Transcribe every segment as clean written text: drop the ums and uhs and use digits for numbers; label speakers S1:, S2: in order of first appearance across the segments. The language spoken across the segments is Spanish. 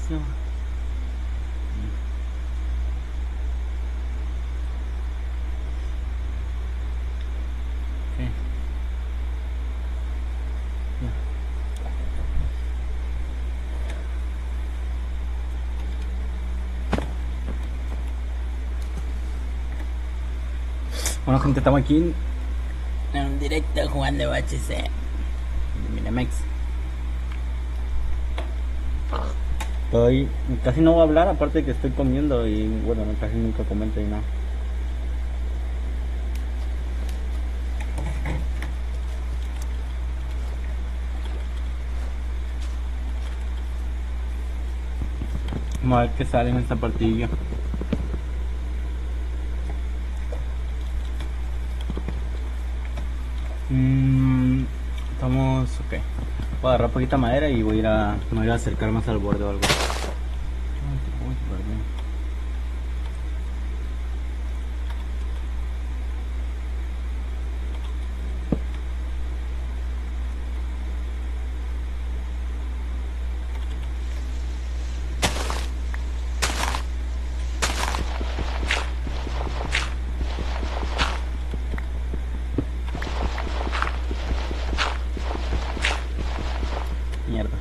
S1: despacio. Ok. Ya. Bueno, gente, estamos aquí en un directo jugando HC de Minimex. Casi no voy a hablar, aparte de que estoy comiendo y bueno, casi nunca comento y nada. Vamos a ver qué sale en esta partidilla. Estamos, ok. Voy a agarrar poquita madera y me voy a ir a acercar más al borde o algo. Uy, perdón. Mierda.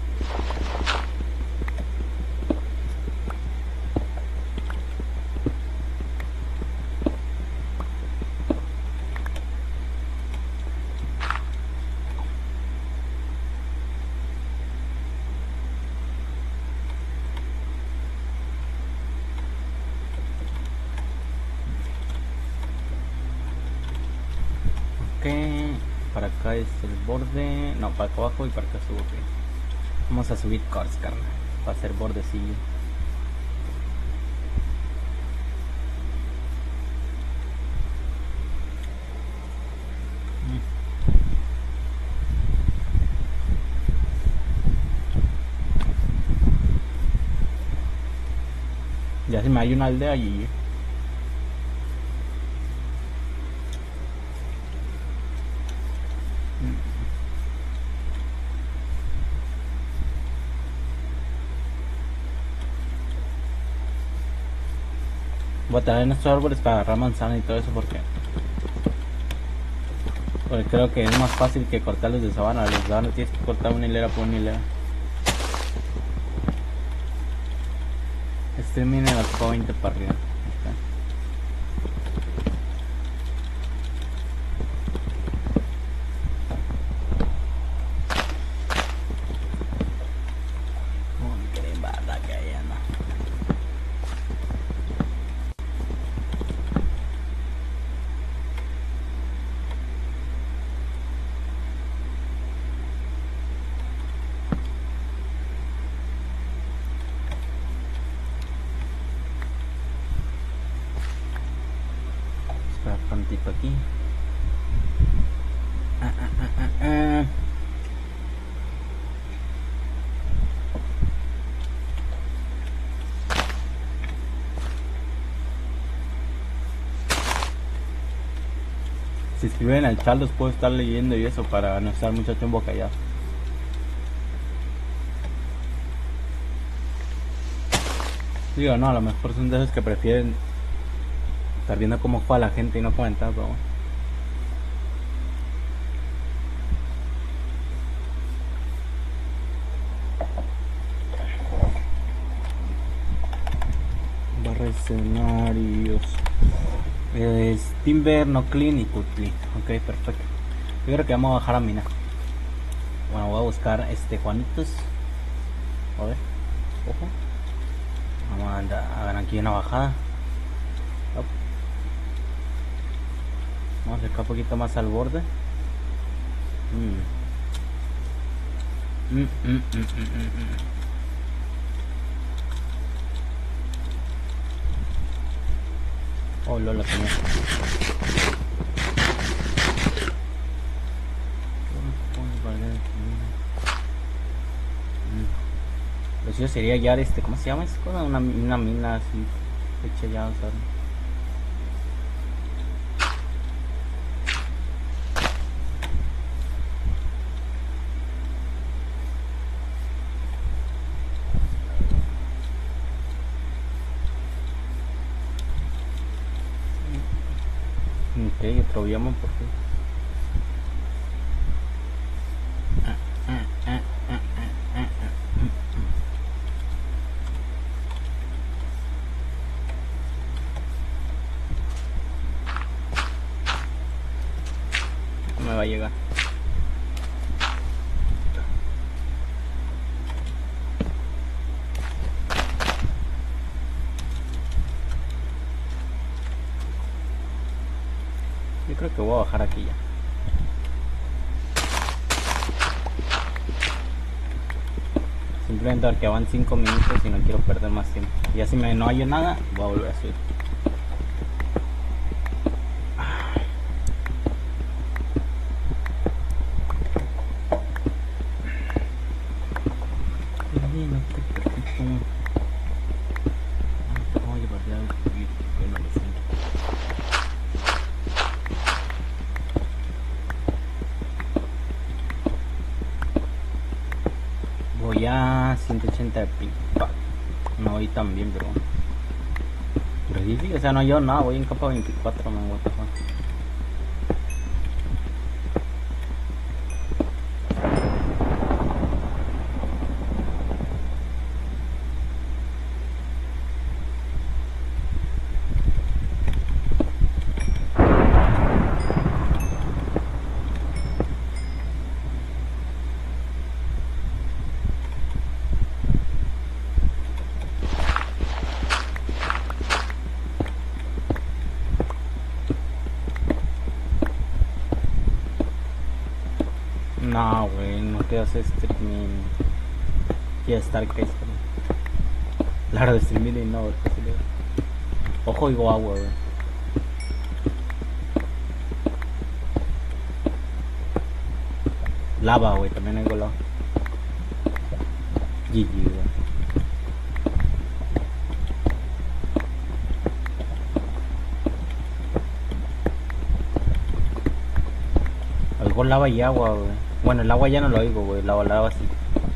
S1: Ok, para acá es el borde. No, para acá abajo y para acá subo. Okay. Vamos a subir cars, carnal. Para hacer bordecillo. Ya se me hay una aldea allí. Voy a traer en estos árboles para agarrar manzana y todo eso porque creo que es más fácil que cortarlos de sabana. Los de sabana tienes que cortar una hilera por una hilera. Este mini la ocupa 20 para arriba. Tantito aquí. Si escriben al chat los puedo estar leyendo y eso para no estar mucho tiempo callado. Digo, no, a lo mejor son de esos que prefieren estar viendo cómo juega la gente y no comentar, pero barra escenarios. Timber, no clean y cutli. Ok, perfecto. Yo creo que vamos a bajar a mina. Bueno, voy a buscar Juanitos. A ver, ojo. Vamos a dar aquí una bajada. Vamos a acercar un poquito más al borde. Oh, Lola también. Lo suyo sería hallar ¿cómo se llama esa cosa? Una mina así hecha ya, o sea. Ok, otro bioma, por fin. No me va a llegar. Yo creo que voy a bajar aquí ya. Simplemente porque van 5 minutos y no quiero perder más tiempo. Y así no hallo nada, voy a volver a subir. Voy a 180 de pipa. No voy tan bien, pero sí, o sea, no yo nada, voy en capa 24, man, what the fuck. No, güey, no quiero hacer streaming. Quiero estar casi. Claro, de streaming no, casi le. Ojo, digo agua, güey. Lava, güey, también hay lava. GG, güey. Oigo lava y agua, güey. Bueno, el agua ya no lo oigo, güey. Lava sí.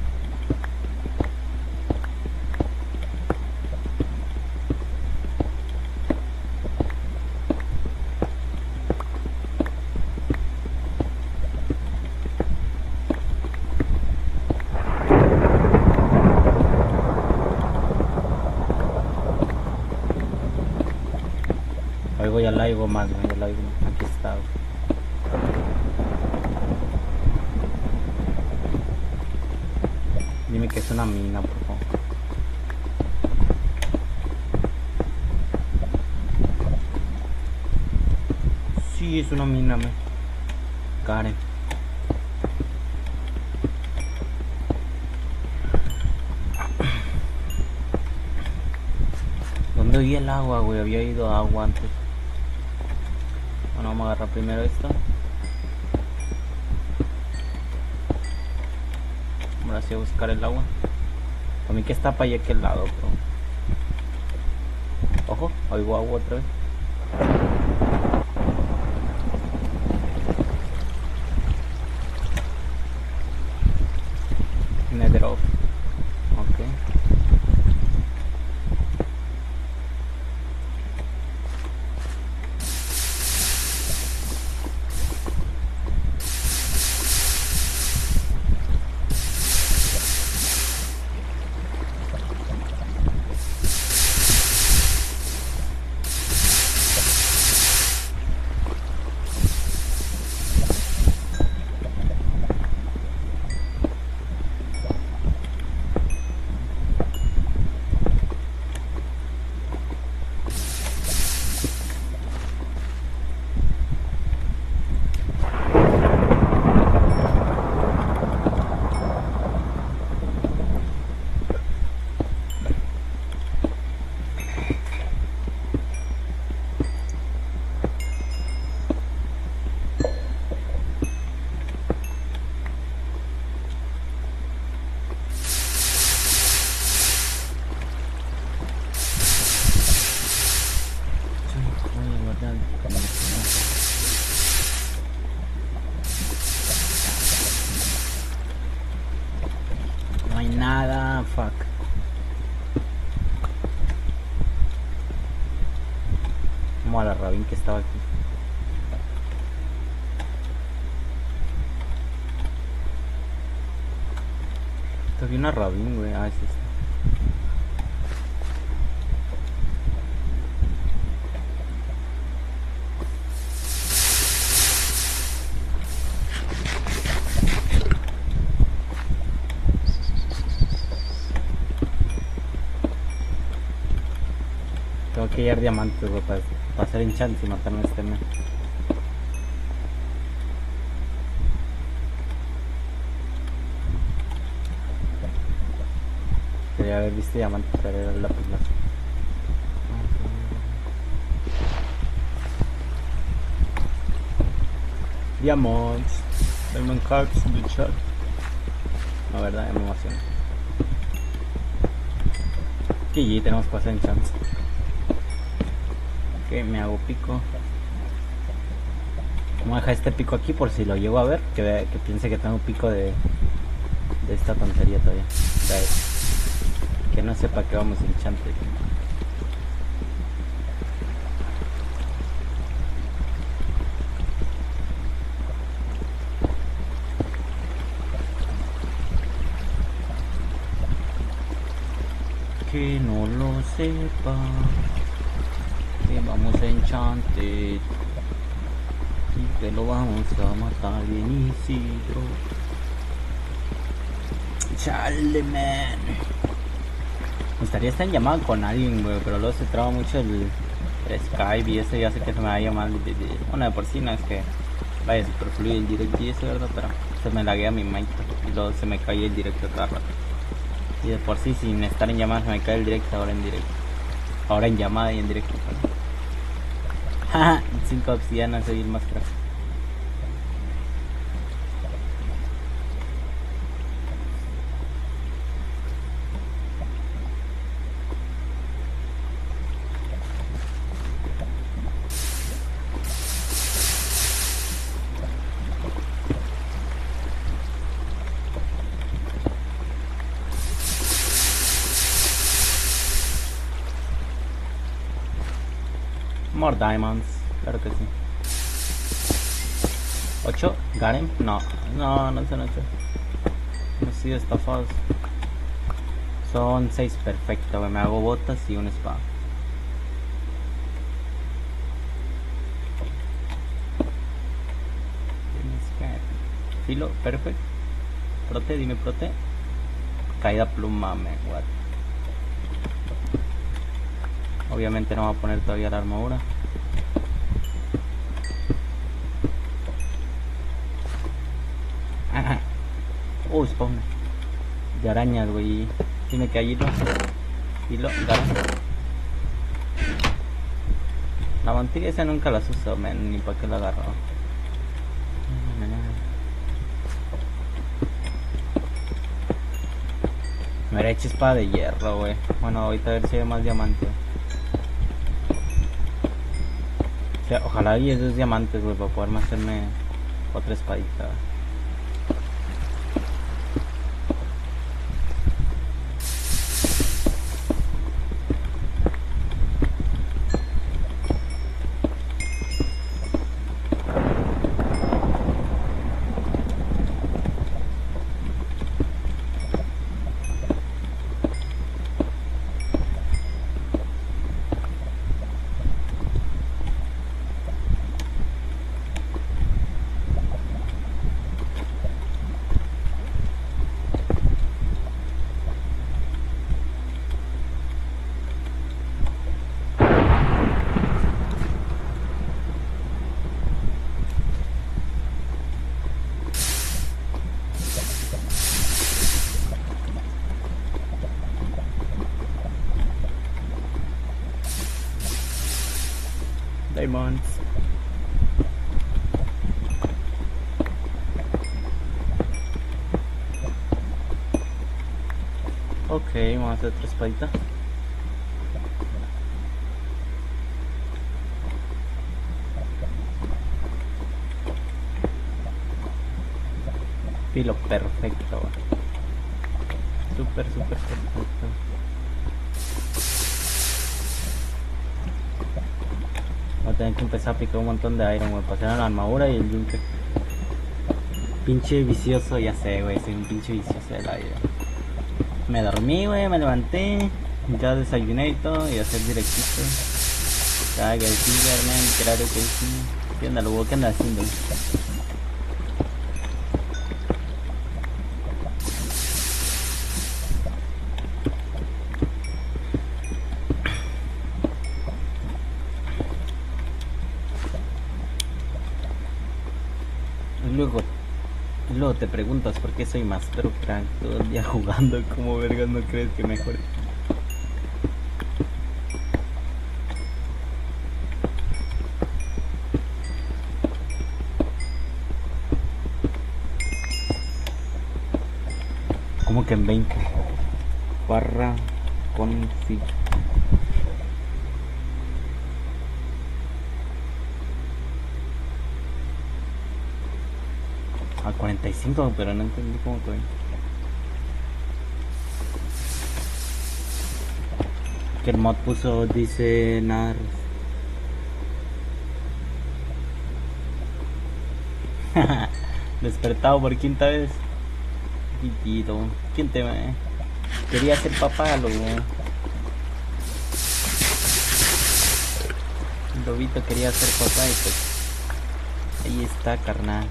S1: Oigo ya la oigo más, güey. Ya la oigo más. Aquí está, güey. Dime que es una mina, por favor. Sí, es una mina, me. Karen. ¿Dónde oí el agua, güey? Había ido a agua antes. Bueno, vamos a agarrar primero esto. Ahora sí a buscar el agua. Para mí que está para allá aquel lado, pero... Ojo, oigo agua otra vez. Nether off. Ok. No hay nada, fuck. Como a la Rabin que estaba aquí. una Robin, güey. Ah, es esta. Tengo que hallar diamantes, güey, para hacer enchant y matarme a este men. Quería haber visto diamantes, pero era el lápiz láser. Diamonds. Diamond cards in the chat. No, verdad, ya me emociono. GG, tenemos que hacer enchant. Ok, me hago pico. Vamos a dejar este pico aquí por si lo llego a ver. Que piense que tengo pico de esta tontería todavía. Que no sepa que vamos enchanted. Que no lo sepa. Que vamos enchanted. Y que lo vamos a matar bien Isidro. Chale, man. Me gustaría estar en llamada con alguien, güey, pero luego se traba mucho el Skype y eso ya sé que se me va a llamar. Bueno, de por sí no es que vaya super fluido el directo y eso, ¿verdad? Pero se me laguea mi mic y luego se me cae el directo cada rato. Y de por sí, sin estar en llamada, se me cae el directo, ahora en directo. Ahora en llamada y en directo. Jaja, 5 obsidianas, soy el más crack. More diamonds, claro que sí. 8, Garen, no son 8. Hemos sido estafados. Son 6, perfecto, me hago botas y un spa. Filo, perfecto. Prote, dime prote. Caída pluma, me what. Obviamente no va a poner todavía la armadura. Spawn de arañas, güey. Dime que hay hilo. Hilo, garra. La mantilla esa nunca las uso, man, ni para qué la agarro. Me haré chispa de hierro, güey. Bueno, ahorita a ver si hay más diamante. O sea, ojalá haya 2 diamantes, güey, para poderme hacerme otra espadita. Diamonds. Ok, vamos a hacer otra espadita. Filo perfecto. Súper perfecto. Voy a tener que empezar a picar un montón de iron, güey, para hacer la armadura y el yunque. Pinche vicioso, ya sé, güey, soy un pinche vicioso del aire. Me dormí, güey, me levanté, ya desayuné y todo, y hacer directito. Claro que sí, Carmen, claro que sí. ¿Qué onda, lobo? ¿Qué andas haciendo? Y luego te preguntas por qué soy Master Crack todo el día jugando. ¿Cómo vergas no crees que mejor? ¿Cómo que en 20? Barra config. A 45, pero no entendí cómo que 20. Que el mod puso, dice Nars. Despertado por quinta vez. Tito, ¿quién te va? Quería ser papá, lobo. El lobito quería ser papá y pues ahí está, carnal.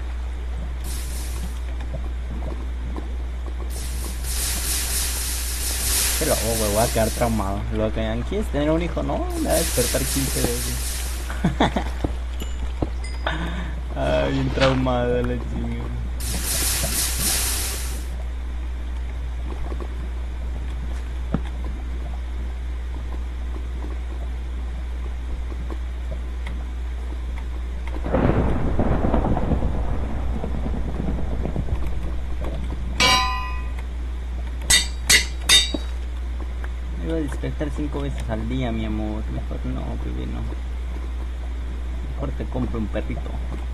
S1: Pero güey, voy a quedar traumado. Lo que ¿quieres tener un hijo? No, me va a despertar 15 veces. Ay, bien traumado la chinga. Me iba a despertar 5 veces al día, mi amor. Mejor no, bebé, no. Mejor te compro un perrito.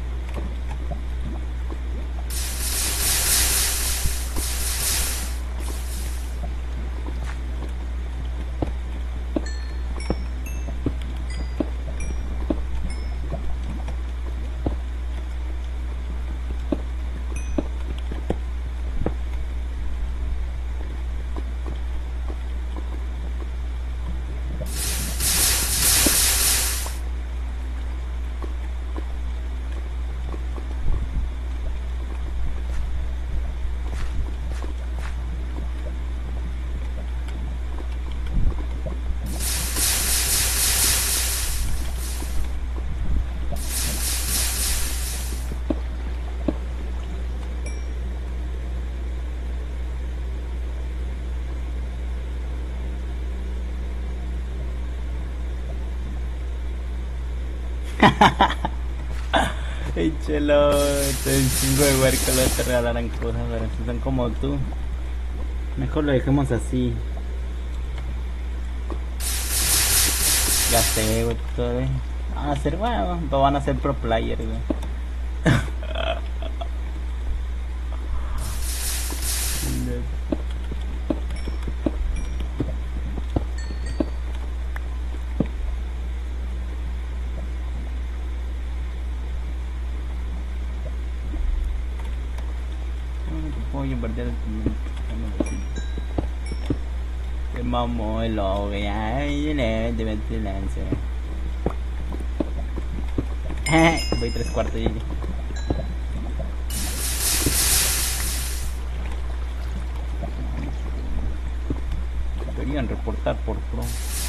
S1: Hey, chelo, te un chingo de huércoles te regalarán cosas, pero si son como tú, mejor lo dejemos así. Ya sé, güey, todo, van a ser, bueno, van a ser pro player, güey. Cái mông môi lộ cái ai với nè thì mình sẽ làm sẽ voy 3/4 y querían reportar por pro.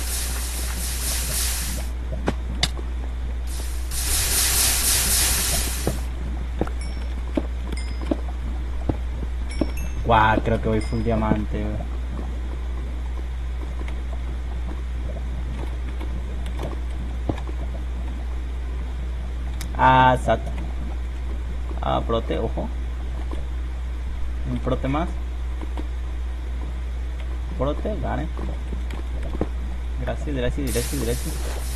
S1: Wow, creo que voy full diamante, güey. Ah, SAT. Ah, prote, ojo. Un prote más. Prote, gane. Gracias, gracias, gracias, gracias.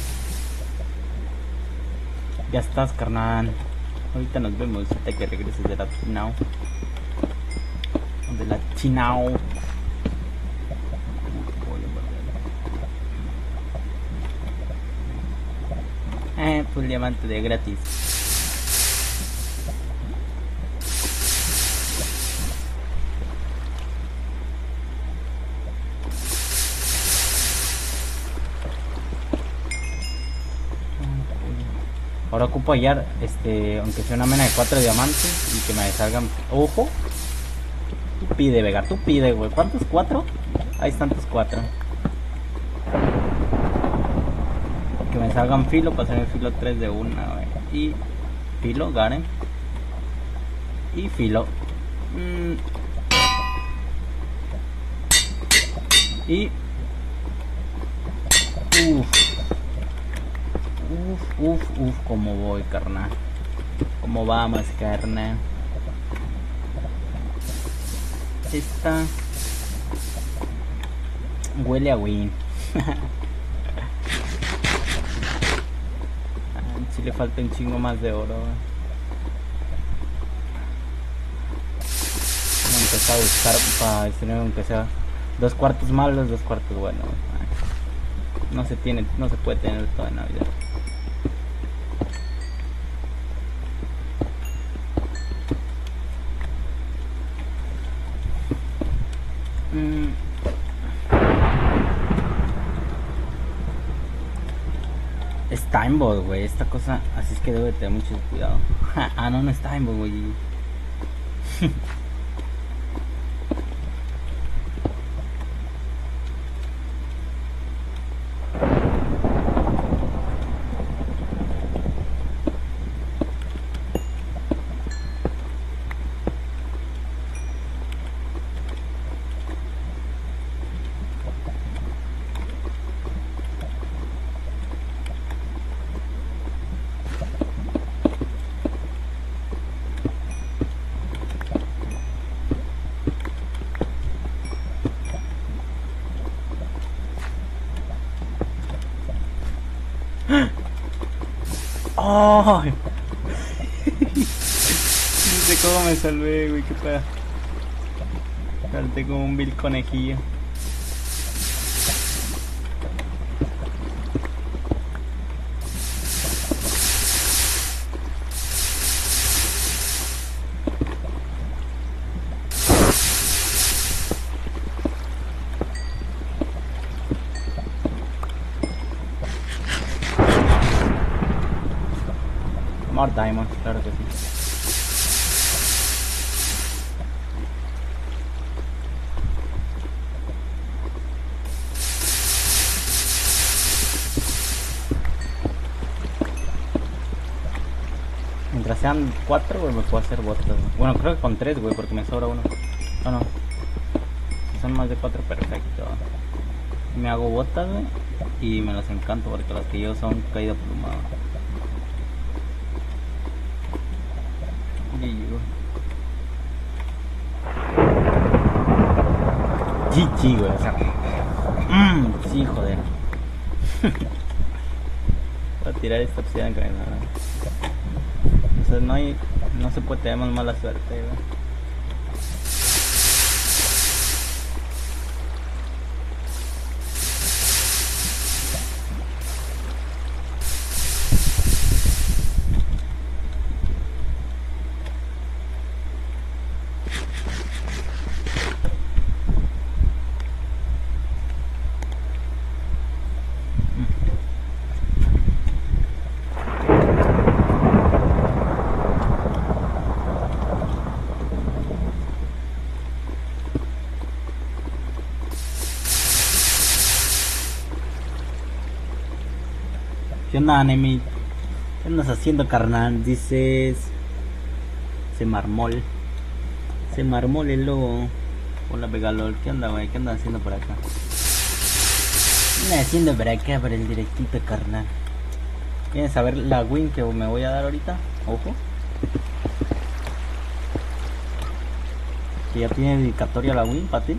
S1: Ya estás, carnal. Ahorita nos vemos, hasta que regreses de la Chinao. De la Chinao. Full diamante de gratis. Ahora ocupo hallar, aunque sea una mena de 4 diamantes y que me salgan. Ojo. Tú pide, Vega, tú pide, güey. ¿Cuántos? ¿4? Ahí están tus 4. Que me salgan filo para hacer el filo 3 de una, güey. Y filo, Garen. Y filo. Y uf, como voy, carnal. ¿Cómo vamos, carnal? Esta huele a win. Si le falta un chingo más de oro. Vamos a empezar a buscar para tener aunque sea 2 cuartos malos, 2 cuartos buenos. No se puede tener todo en Navidad. Es timebot, güey, esta cosa, así es que debe tener mucho cuidado. No es timebot, güey. ¡Oh! No sé cómo me salvé, güey, qué pedo. Salté como un vil conejillo. More diamonds, claro que sí. Mientras sean 4, güey, me puedo hacer botas, güey. Bueno, creo que con 3, güey, porque me sobra uno. No. Si son más de 4, perfecto. Me hago botas, güey, y me las encanto porque las que yo son caída plumada. GG, güey, o sea. Sí, joder. Voy a tirar esta obsidiana que me da. O sea, no se puede tener más mala suerte, güey. ¿Qué onda, Anemi? ¿Qué andas haciendo, carnal? Dices... Se marmol el lobo. Hola, Vegalol. ¿Qué onda, güey? ¿Qué andas haciendo por acá? ¿Qué andas haciendo por acá, por el directito, carnal? ¿Quieres saber la win que me voy a dar ahorita? Ojo. Que ya tiene dedicatoria la win para ti.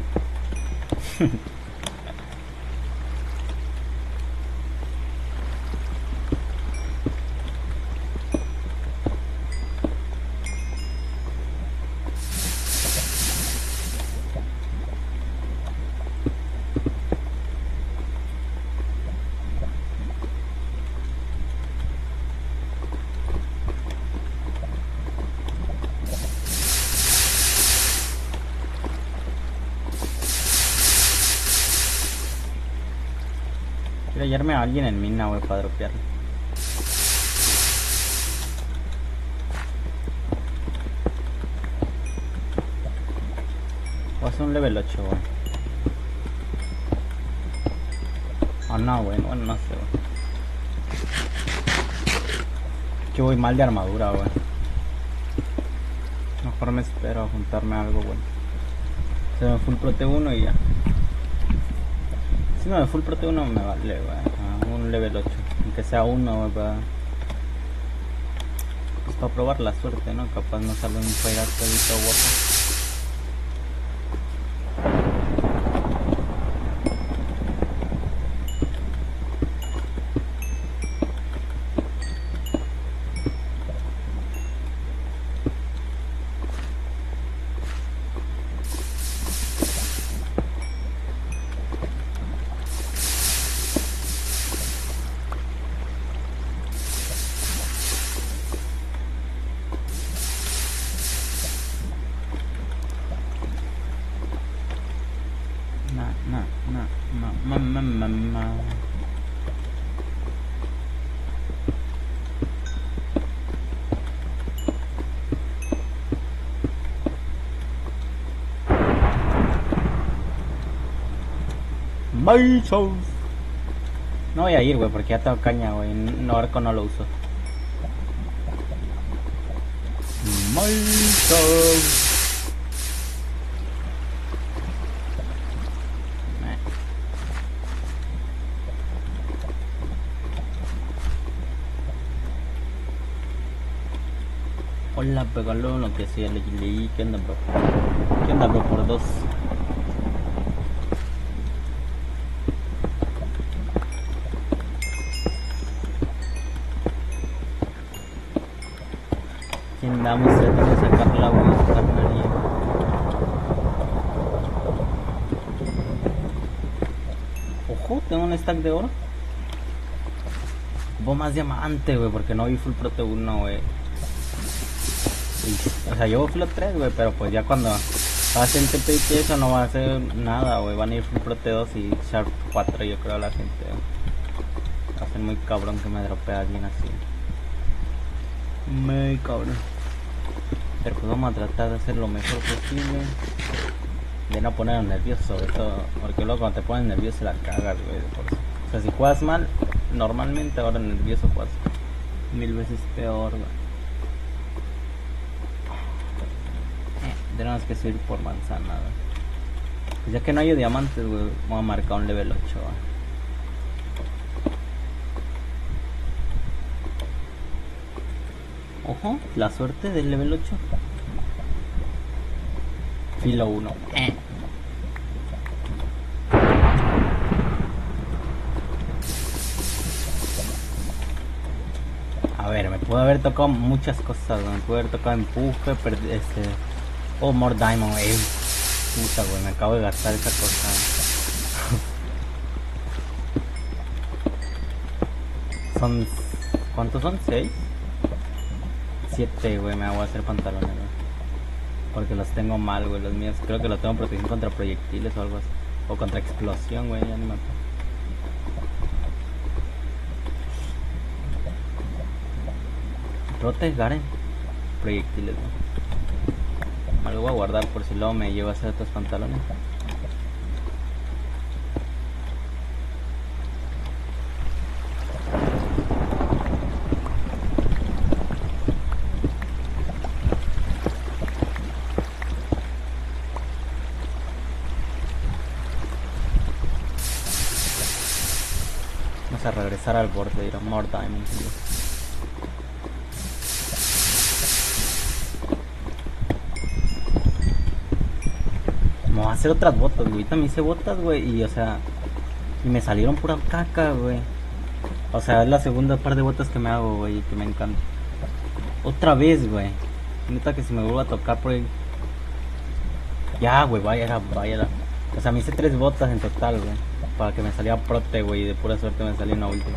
S1: Quiero hallarme a alguien en mina, güey, para dropearle. un level 8, güey. Oh, no, güey. Bueno, no sé, güey. Que voy mal de armadura, güey. Mejor me espero a juntarme algo, güey. Se me full prote 1 y ya. Si no me full prote 1 me vale, güey. Un level 8. Aunque sea uno, güey, pues para probar la suerte, ¿no? Capaz no sale un pedazo de todo guapo. Machos. No voy a ir, güey, porque ya tengo caña, güey. No, arco no lo uso. Machos. Hola, pegalo lo que sea, leí. ¿Qué onda, bro? ¿Qué onda, bro? Por 2. Andamos tratando de sacar la agua, carnalía. Ojo, tengo un stack de oro. Hubo más diamante, güey, porque no vi full prote 1, güey. O sea, llevo full 3, güey, pero pues ya cuando hacen TP y eso no va a hacer nada, güey. Van a ir full prote 2 y sharp 4, yo creo, la gente, güey. Va a ser muy cabrón que me dropee alguien así. Muy cabrón. Pero pues vamos a tratar de hacer lo mejor posible. De no ponernos nervioso, sobre todo. Porque luego cuando te pones nervioso la cagas, güey. O sea, si juegas mal, normalmente ahora nervioso juegas 1000 veces peor, güey. Tenemos que subir por manzana, güey. Pues ya que no hay diamantes, güey, voy a marcar un level 8, güey. Ojo, la suerte del level 8. Filo 1. A ver, me pudo haber tocado muchas cosas, me pudo haber tocado empuje, oh, more diamond, puta, güey, me acabo de gastar esa cosa. Son, ¿cuántos son? ¿6? 7, güey, me voy a hacer pantalones, güey. Porque los tengo mal, güey, los míos. Creo que los tengo protección contra proyectiles o algo así. O contra explosión, güey, ya ni me acuerdo. Prote Garen. Proyectiles, güey. Me lo voy a guardar por si luego me llevo a hacer otros pantalones. A regresar al borde, ir a more diamonds. Vamos a hacer otras botas, güey. También hice botas, güey, y o sea, y me salieron pura caca, güey. O sea, es la segunda par de botas que me hago, güey, que me encanta. Otra vez, güey. Neta que si me vuelvo a tocar por ahí. Ya, güey, vaya. O sea, me hice 3 botas en total, güey. Para que me salía prote, güey, y de pura suerte me salió una última.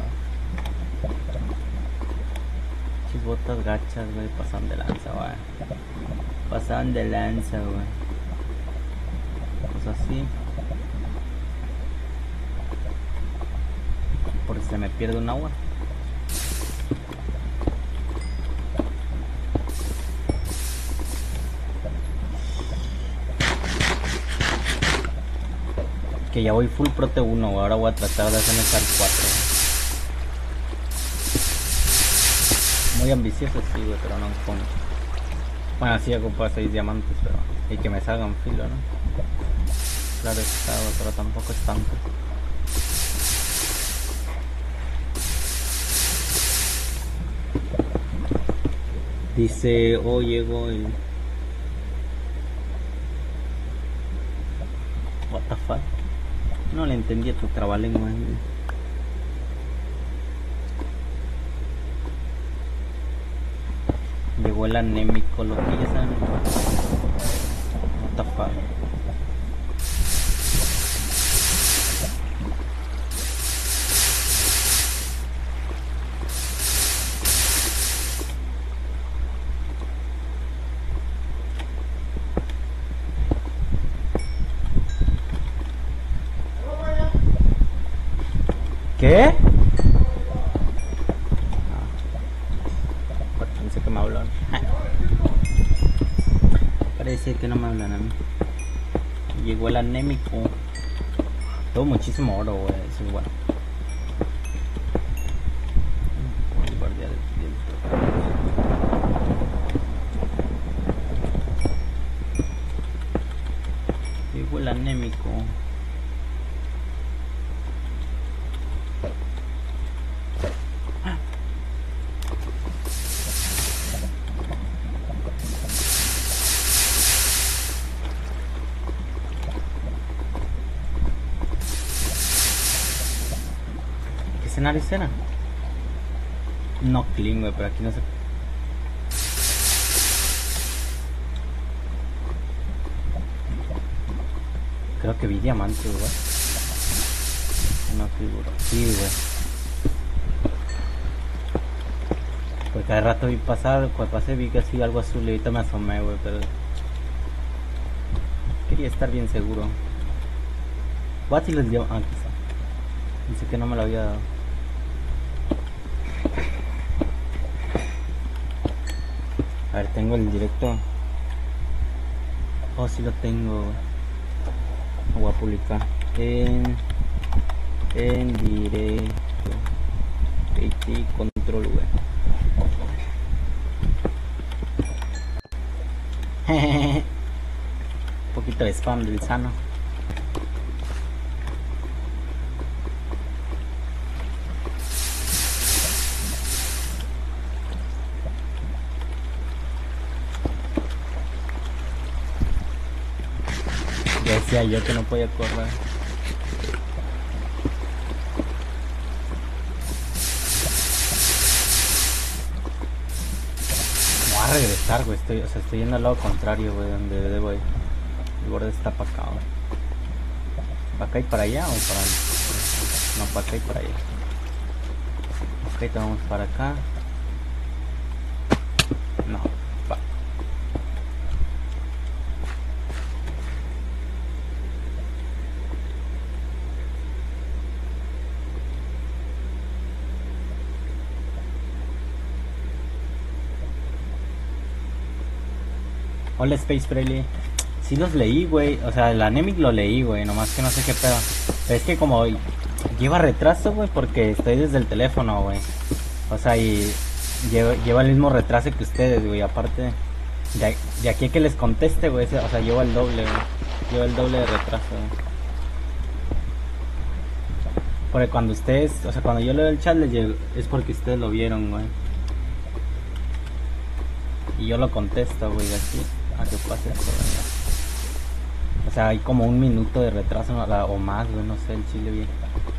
S1: Chis botas gachas, güey, pasan de lanza, güey. Pasan de lanza, güey. Pues así. Por si se me pierde un agua. Que ya voy full prote 1, güey. Ahora voy a tratar de hacer estar 4. Muy ambicioso, sí, güey, pero no con... Bueno, así hago para 6 diamantes, pero... Y que me salgan filo, ¿no? Claro está, güey, pero tampoco es tanto. Dice, oh, llegó el... What the fuck? No le entendí a tu trabalengua. Llegó el anémico, lo que ya saben. What the fuck? ¿Qué? Pensé que me hablan. Parece que no me hablan a mí. Llegó el anémico. Tengo muchísimo oro, güey. Eso es bueno. Guardia del viento. Llegó el anémico. Escena. No clean, güey, pero aquí no se... Creo que vi diamantes, güey. No figuro. Sí, güey. Porque cada rato vi pasar, cuando pasé vi que así algo azul y ahorita me asomé, güey, pero... Quería estar bien seguro. Voy a si les llevo... Ah, aquí está. Dice que no me lo había dado. A ver, tengo el directo. Oh, sí lo tengo. Lo voy a publicar en directo. PT control V. Un poquito de spam del sano. Decía yo que no podía correr. Voy a regresar, güey. Estoy yendo al lado contrario, güey, donde debo ir. El borde está para acá, güey. ¿Para acá y para allá o para...? No, para acá y para allá. Ok, te vamos para acá. No, va. Hola Space Frelly. Sí los leí, güey. O sea, el Anemic lo leí, güey. Nomás que no sé qué pedo. Pero es que como lleva retraso, güey, porque estoy desde el teléfono, güey. O sea, y lleva el mismo retraso que ustedes, güey. Aparte, de aquí a que les conteste, güey. O sea, lleva el doble, güey. Lleva el doble de retraso, güey. Porque cuando ustedes, o sea, cuando yo leo el chat, es porque ustedes lo vieron, güey. Y yo lo contesto, güey, así. A que pase esto, güey. O sea, hay como un minuto de retraso o más, güey, no sé, el chile bien.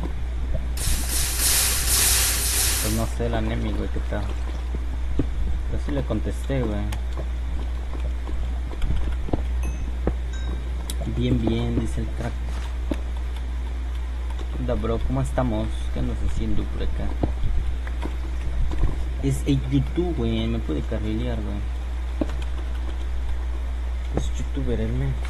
S1: Pues no sé, el Anemic, güey, qué tal. Pero sí le contesté, güey. Bien, dice el crack. ¿Qué onda, bro? ¿Cómo estamos? ¿Qué andas haciendo por acá? Es YouTube, güey, me puede carrilear, güey. Es youtuber, el men.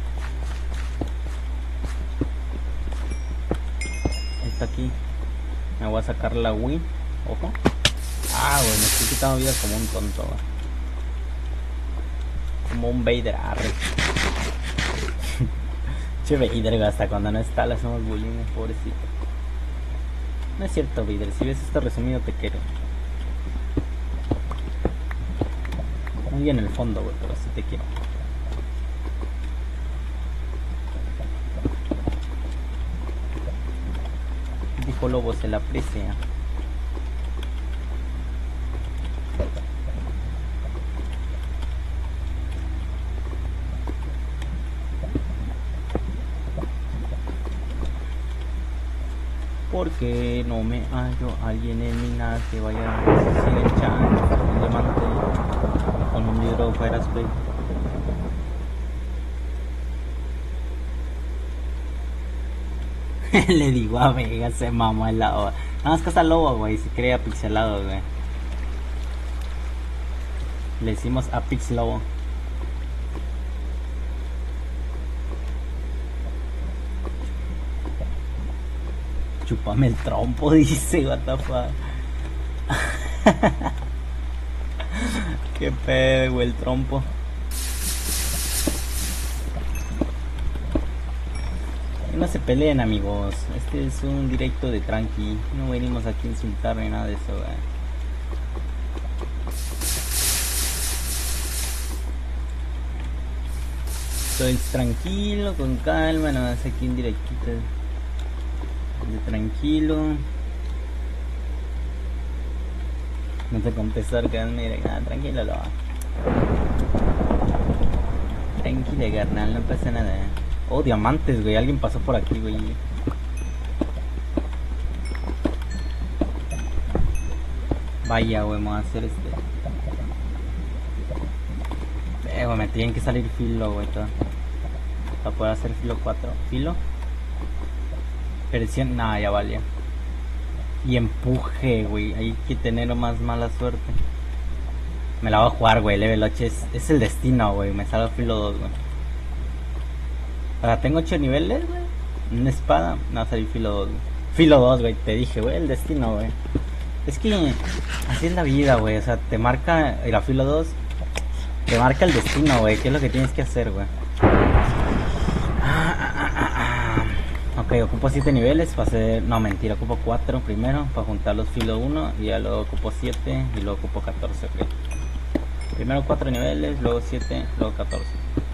S1: Está aquí. Me voy a sacar la win. Ojo. Ah, güey, me estoy quitando vida como un tonto, güey. Como un Vader, arre. Che, Vader, hasta cuando no está le hacemos bullying, pobrecito. No es cierto, Vader, si ves esto resumido te quiero. Muy en el fondo, güey, pero sí te quiero. Dijo Lobo, se la aprecia. Porque no me hallo alguien en mi nada que vaya sin el chat, un diamante con un libro fuera spray. Le digo a Vega, se mamó el lado. Nada más que está Lobo, güey, se crea pixelado, güey. Le decimos a Pix Lobo. Chúpame el trompo, dice, what the fuck. Qué pedo, güey, el trompo. No se peleen, amigos. Este es un directo de tranqui. No venimos aquí a insultar ni nada de eso, güey. Estoy tranquilo, con calma, nada más aquí en directito. De tranquilo. No te contestar, que mira, tranquilo, lo. Tranquila, carnal, no pasa nada. Oh, diamantes, güey, alguien pasó por aquí, güey. Vaya, güey, vamos a hacer güey, me tienen que salir filo, güey, todo. Para poder hacer filo 4. ¿Filo? Presión, nada, ya valía. Y empuje, güey, hay que tener más mala suerte. Me la voy a jugar, güey, level 8 es el destino, güey, me salgo filo 2, güey. O sea, tengo 8 niveles, güey. Una espada, me va a salir filo 2, güey. Filo 2, güey, te dije, güey, el destino, güey. Es que así es la vida, güey, o sea, te marca, la filo 2, te marca el destino, güey, qué es lo que tienes que hacer, güey. Ok, ocupo 7 niveles para hacer... No, mentira, ocupo 4 primero para juntar los filo 1 y ya luego ocupo 7 y luego ocupo 14, ok. Primero 4 niveles, luego 7, luego 14.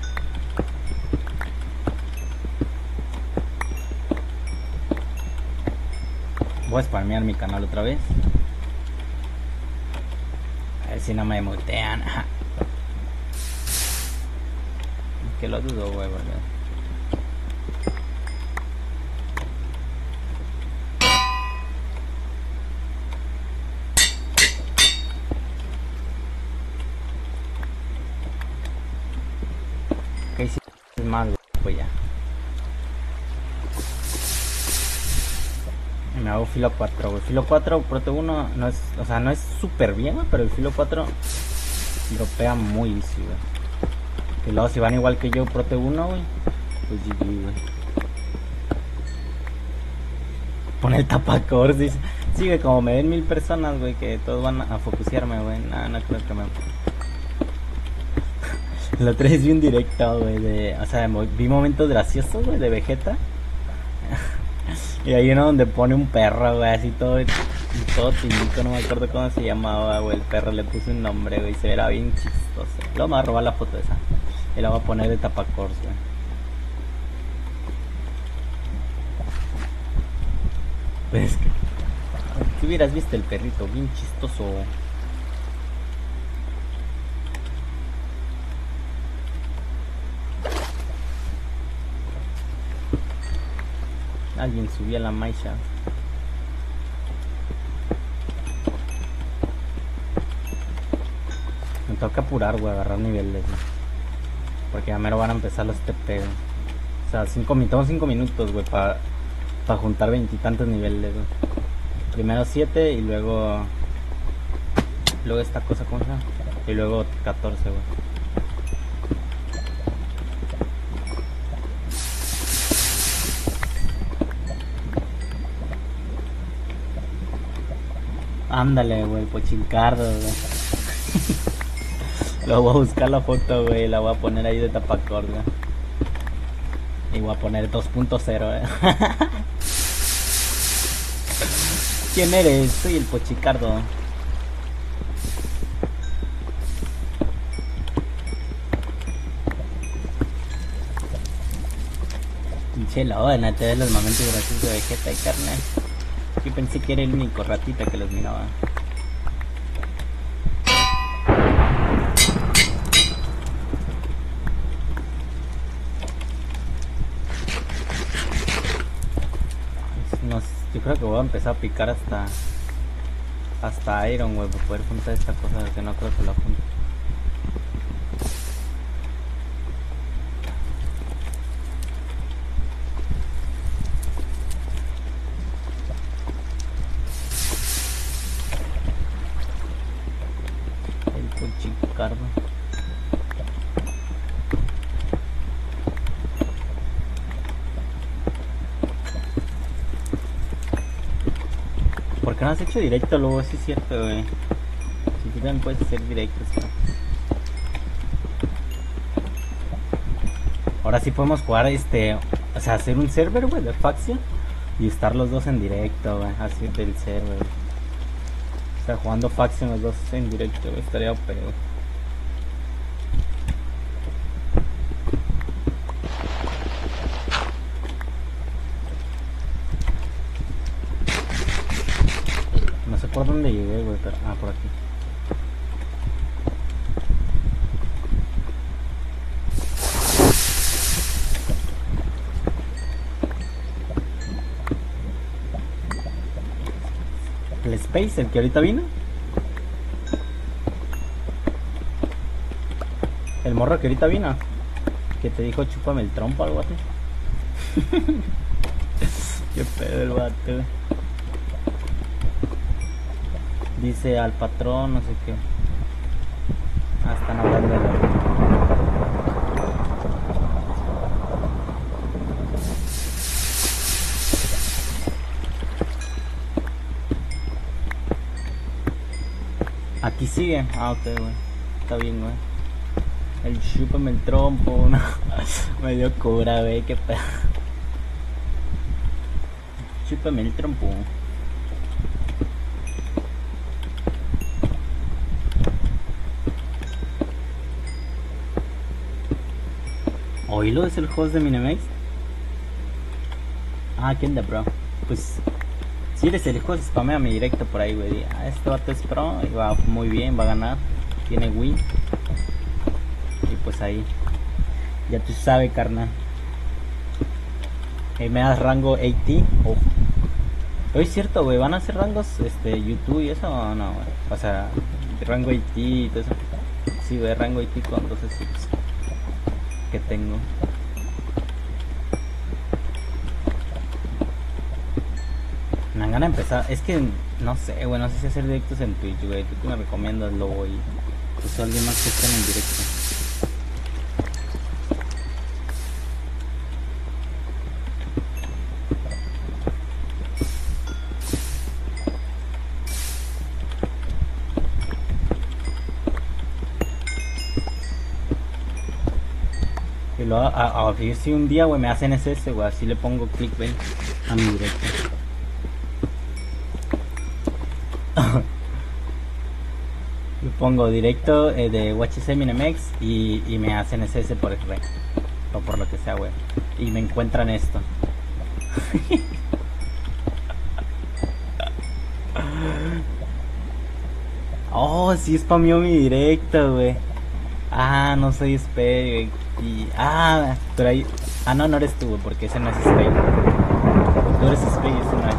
S1: Voy a spamear mi canal otra vez. A ver si no me mutean. Que lo dudo, güey, ¿verdad? Ok, sí, es más, güey, pues ya. Me hago filo 4, güey. Filo 4, prote 1 no es, o sea, no es súper bien, güey, pero el filo 4 dropea muy easy, güey. Y luego si van igual que yo, prote 1, güey, pues GG, güey. Pone el tapacor, dice. Sí, güey, como me ven 1000 personas, güey, que todos van a focusearme, güey. Nada, no creo que me... La 3 vi un directo, güey, o sea, vi momentos graciosos, güey, de Vegeta. Y hay uno donde pone un perro, güey, así todo tinico, no me acuerdo cómo se llamaba, güey. El perro le puso un nombre, güey, se verá bien chistoso. Luego me va a robar la foto esa. Y la voy a poner de tapacors, güey. Pues es que... Si hubieras visto el perrito, bien chistoso. Alguien subía la maisha. Me toca apurar, güey, agarrar niveles, ¿no? Porque ya mero van a empezar los TP. O sea, tengo 5 minutos, güey, para juntar 20 y tantos niveles, güey. Primero 7 y luego esta cosa, ¿cómo se llama? Y luego 14, güey. Ándale, güey, Pochilcardo, güey. Lo voy a buscar la foto, güey, la voy a poner ahí de tapacor, güey. Y voy a poner 2.0, ¿Quién eres? Soy el Pochicardo. Pinche lona, te ves los momentos graciosos de Vegeta y carnal. Yo pensé que era el único ratita que los miraba. No, yo creo que voy a empezar a picar hasta Iron, güey, para poder juntar esta cosa que no creo que la junte. Pochicardo. ¿Por qué no has hecho directo luego? Sí es cierto, güey. Si tú también puedes hacer directos, ¿no? Ahora sí podemos jugar o sea, hacer un server, güey, de Facción y estar los dos en directo, güey, así del server. O sea, jugando Facción los dos en directo, güey, estaría peor. No sé por dónde llegué, güey, pero... Ah, por aquí. El Space, el que ahorita vino. El morro que ahorita vino. Que te dijo chúpame el trompo o algo así. Qué pedo el vato, güey. Dice al patrón, no sé qué. Ah, están hablando de la... Aquí sigue. Ah, ok, güey. Está bien, güey. El chúpame el trompo, no. Me dio cura, güey. Qué pedo. Chúpame el trompo. ¿Oílo es el host de Minimax? Ah, ¿qué onda, bro? Pues si eres el host, spamea mi directo por ahí, güey. Ah, este vato es pro y va muy bien, va a ganar. Tiene win. Y pues ahí. Ya tú sabes, carnal. Me das rango 80. Oh. Pero es cierto, güey. ¿Van a hacer rangos YouTube y eso o no, güey? O sea, rango 80 y todo eso. Sí, güey, rango 80 con 12 subs que tengo. Me dan ganas de empezar. Es que no sé, güey. No sé si hacer directos en Twitch, güey. ¿Tú qué me recomiendas, luego? Y pues alguien más que esté en el directo. Y luego, a ver si un día, güey, me hacen ese, güey. Así le pongo clickbait a mi directo. Le pongo directo de UHC Minimax y me hacen ese por el rey. O por lo que sea, güey. Y me encuentran esto. Oh, sí spameó mi directo, güey. Ah, no soy Spade, güey. Pero ahí... Ah, no, no eres tú, güey, porque ese no es Spade. Tú eres Spade y ese no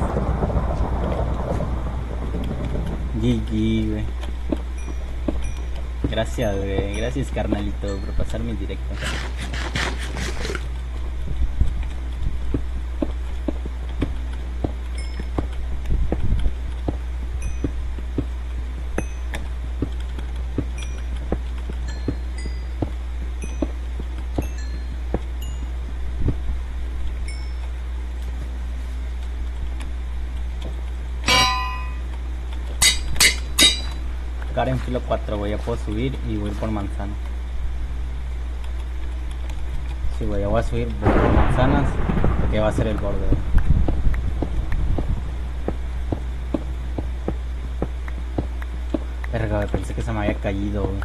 S1: es. GG, güey. Gracias, güey. Gracias, carnalito, por pasar mi directo. En filo 4, voy a puedo subir y voy por manzana. Sí, güey, ya voy a subir por las manzanas porque va a ser el borde. Verga, güey, pensé que se me había caído, güey.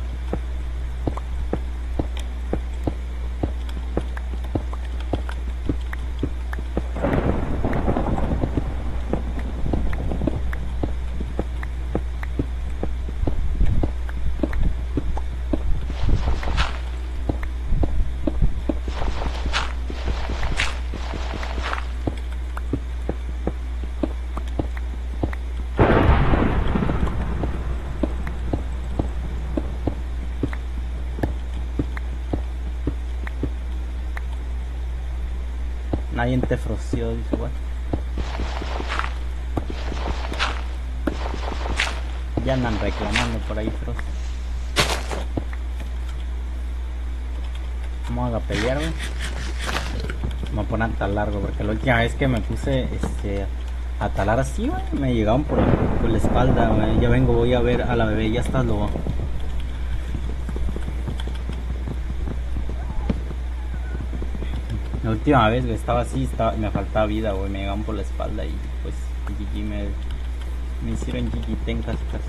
S1: Nadie te froció, dice, güey. Ya andan reclamando por ahí, Frost. Vamos a pelear, güey. Me voy a poner tan largo porque la última vez que me puse a talar así, güey, me llegaban por la espalda, güey. Ya vengo, voy a ver a la bebé, ya está, lobo. La última vez, güey, estaba así, me faltaba vida, güey, me llegaban por la espalda y pues GG me hicieron GG ten casi casi.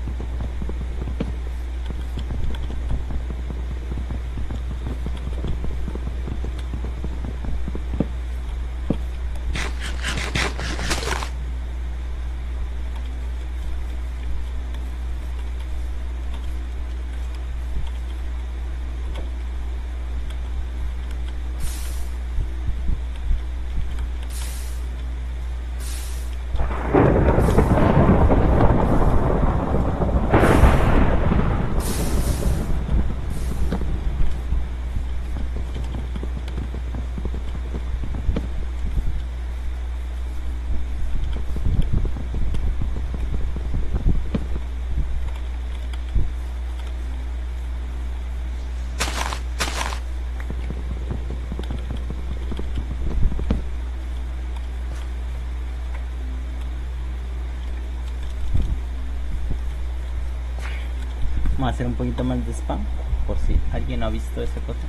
S1: Vamos a hacer un poquito más de spam por si alguien ha visto esa cosa.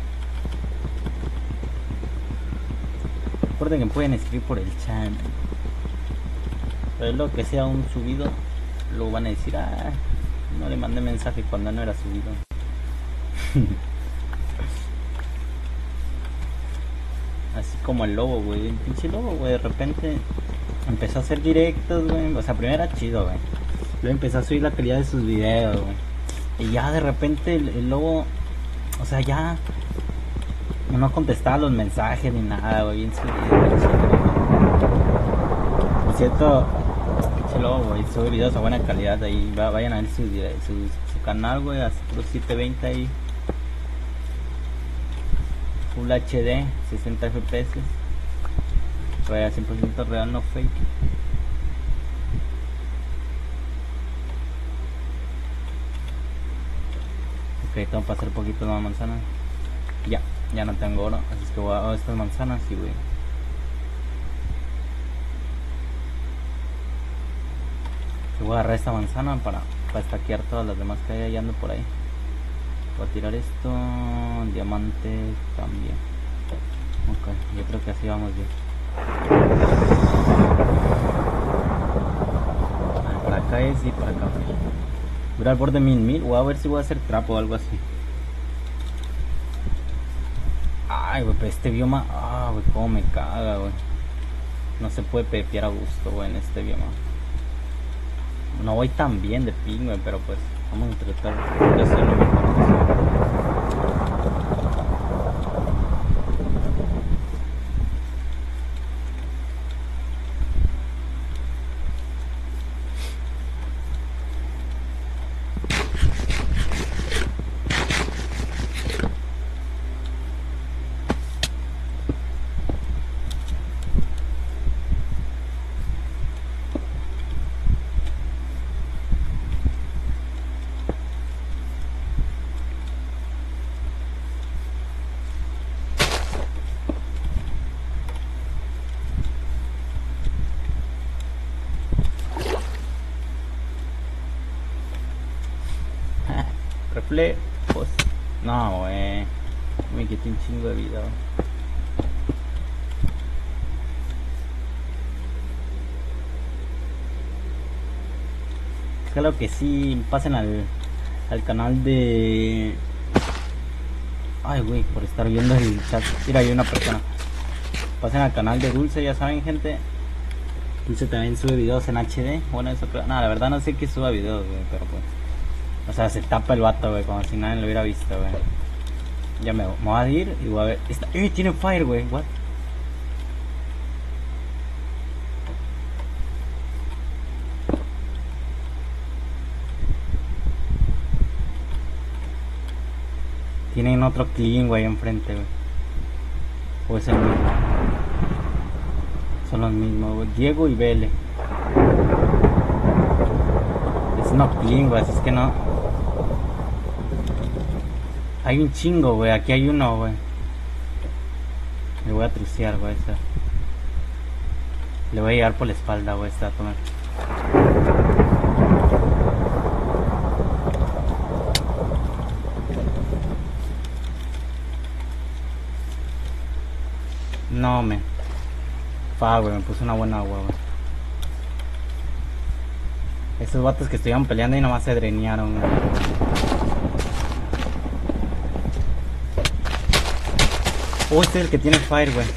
S1: Recuerden que pueden escribir por el chat, pero lo que sea un subido luego van a decir, ah, no le mandé mensaje cuando no era subido. Así como el lobo, güey, el pinche lobo, güey, de repente empezó a hacer directos, güey. O sea, primero era chido, güey, luego empezó a subir la calidad de sus videos, güey. Y ya de repente el lobo, o sea, ya no contestaba los mensajes ni nada, güey, bien subido, por cierto, pinche lobo, güey, sube videos a buena calidad ahí, vayan a ver su canal, güey, así por 720 ahí. Full HD, 60 FPS, vaya 100% real, no fake. Ok, tengo que pasar un poquito de la manzana. Ya no tengo oro, así es que voy a estas manzanas y voy a agarrar esta manzana para stackear todas las demás que hay ando por ahí. Voy a tirar esto, diamante también. Ok, yo creo que así vamos bien. Para acá es y para acá. Voy al borde 1000 o a ver si voy a hacer trapo o algo así. Ay, güey, pero este bioma, güey, cómo me caga, güey. No se puede pepear a gusto, güey, en este bioma. No voy tan bien de ping, güey, pero pues vamos a tratar de hacerlo mejor. Reflejos. No, güey. Me quité un chingo de vida, güey. Claro que sí, pasen al canal de... Ay, güey, por estar viendo el chat. Mira, hay una persona. Pasen al canal de Dulce, ya saben, gente. Dulce también sube videos en HD. Bueno, eso creo. No, la verdad no sé que suba videos, güey, pero pues... O sea, se tapa el vato, güey, como si nadie lo hubiera visto, güey. Ya me voy a ir y voy a ver... tiene fire, güey, what? Tienen otro clean, güey, enfrente, güey. O es el mismo. Son los mismos, güey. Diego y Vele. Es no clean, güey, así es que no. Hay un chingo, güey. Aquí hay uno, güey. Le voy a trucear, güey. Le voy a llegar por la espalda, güey. A tomar. No, me. Güey, me puse una buena agua, güey. Esos vatos que estuvieron peleando y nomás se drenearon, güey. Oh, este es el que tiene fire, güey.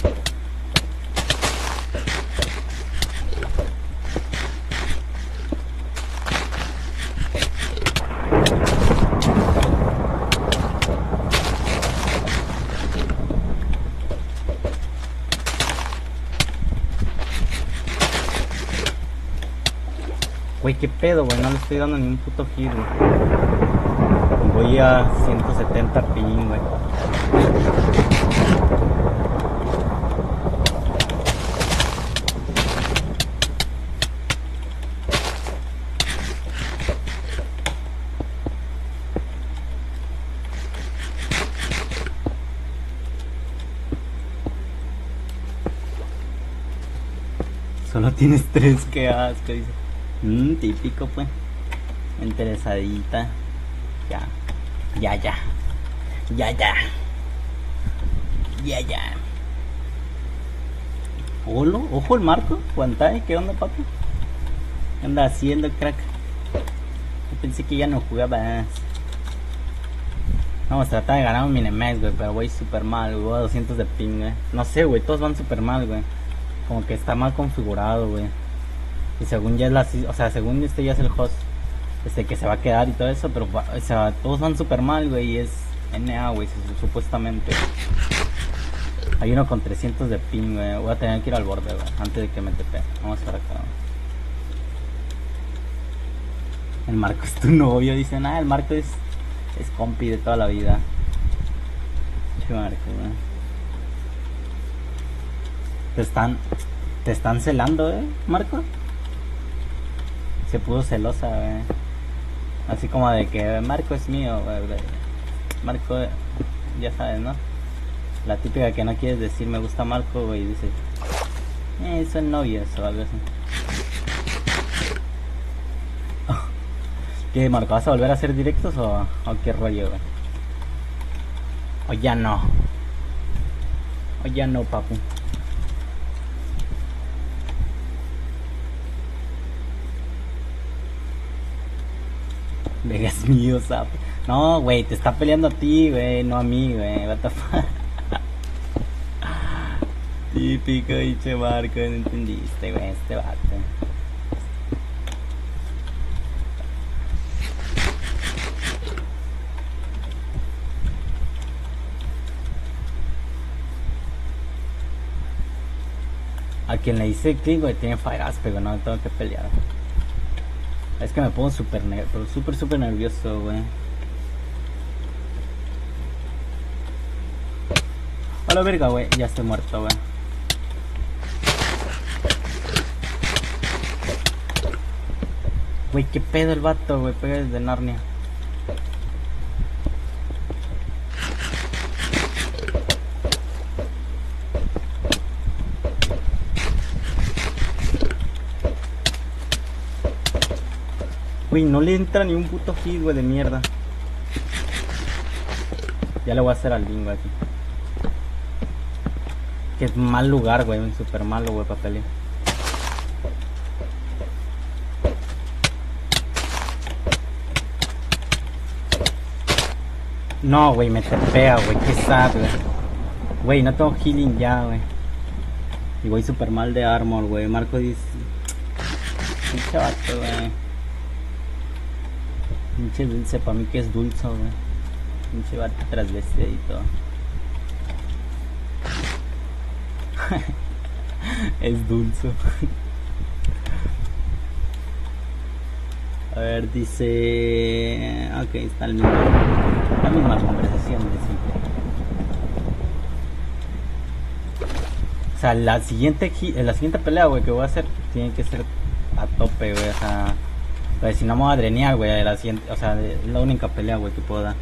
S1: Güey, qué pedo, güey, no le estoy dando ni un puto hit, güey. Voy a 170 ping, güey. Solo tienes 3, qué asco, dice. Típico, pues. Interesadita. Ya. Ojo el Marco. Guantay, ¿qué onda, papi? ¿Qué anda haciendo, crack? Yo pensé que ya no jugabas. Vamos a tratar de ganar un Minimax, güey, pero voy super mal, güey. Voy a 200 de ping, güey. No sé, güey, todos van super mal, güey. Como que está mal configurado, güey. Y según ya es la... O sea, según este ya es el host que se va a quedar y todo eso, pero o sea, todos van super mal, güey, y es NA, güey, supuestamente. Hay uno con 300 de ping, güey. Voy a tener que ir al borde, güey, antes de que me tepe. Vamos para acá. El Marco es tu novio, dicen. El Marco es compi de toda la vida. Che, Marco, güey. Te están celando, Marco. Se puso celosa, güey. Así como de que Marco es mío, güey. Marco, ya sabes, ¿no? La típica que no quieres decir me gusta Marco, güey, y dices, son novios o algo así. ¿Qué, Marco? ¿Vas a volver a hacer directos o qué rollo, güey? O ya no. Papu. Vegas mío, sapo. No, güey, te está peleando a ti, güey, no a mí, güey. What the fuck. Típico, diche Marco, no entendiste, güey, este vato. A quien le hice click, güey, tiene fires, pero no tengo que pelear. Es que me pongo súper nervioso, güey. A la verga, güey, ya estoy muerto, güey. Güey, qué pedo el vato, güey, pega desde Narnia. Güey, no le entra ni un puto hit, güey, de mierda. Ya le voy a hacer al bingo aquí. Que es mal lugar, güey. Un super malo, güey, para pelear. No, güey, me trepea, güey. Qué sad, güey. Güey, no tengo healing ya, güey. Y voy super mal de armor, güey. Marco dice... Pinche vato, güey. Pinche dulce, para mí que es dulce, güey. Pinche vato trasvestidito. Es dulce. A ver, dice... Ok, está el mismo. La misma conversación de siempre. O sea, la siguiente pelea, güey, que voy a hacer tiene que ser a tope, güey. O sea, pues si no me voy a drenear, güey. La siguiente, o sea, es la única pelea, güey, que puedo dar.